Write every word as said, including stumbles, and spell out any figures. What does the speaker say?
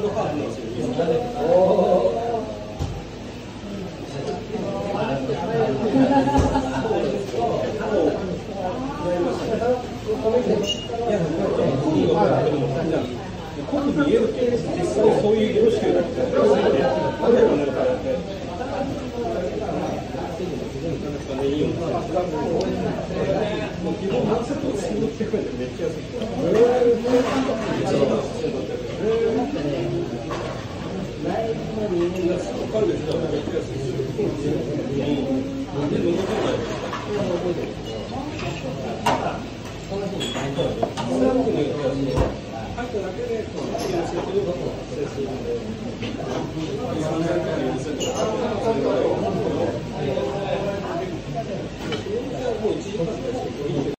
ドカードなんですよ。濃く見えるけど、実際そういう色しかなくて、あれはなんかね、いいよ。基本ワンセットせんろっぴゃくえんでめっちゃ安い。カルベスだとめっちゃ安い。で、飲み放題。入っただけで、このチキンのセットでは、セットで。さんぜんえんからよんせんえんとか。もういちじかんぐらい。